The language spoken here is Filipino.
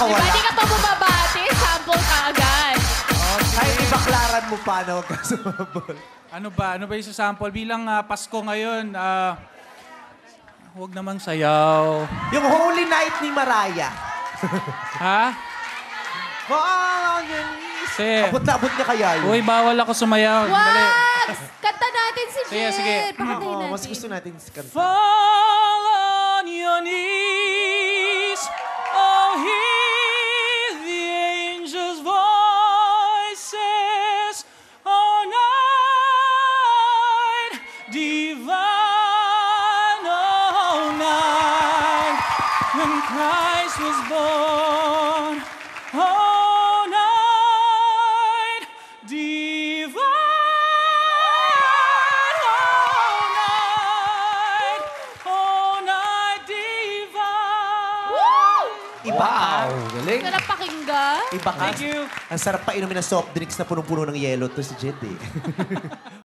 nakawala. Di ka pa bumabati, sample ka agad. Kahit ibaklaran mo pa na huwag ka sumabol. Ano ba? Ano ba yung sample? Bilang Pasko ngayon, huwag namang sayaw. Yung Holy Night ni Mariah. Ha? Fall on your knees. Sige. Abot na abot niya kaya yun. Uy, bawal ako sumayaw. Dali. What? Kanta natin si Sige, Jen. sige. Pakantahin Oo, natin. mas gusto natin kanta. Fall on your knees. Oh, hear the angels' voices. Oh, night divine. Oh, night when Christ was born. Oh, night divine. Oh, night divine. Iba ka. Galing. Sarap pakinggan. Iba ka. Thank you. Ang sarap pa inumin ng soft drinks na punong-puno ng yelo to si Jet eh.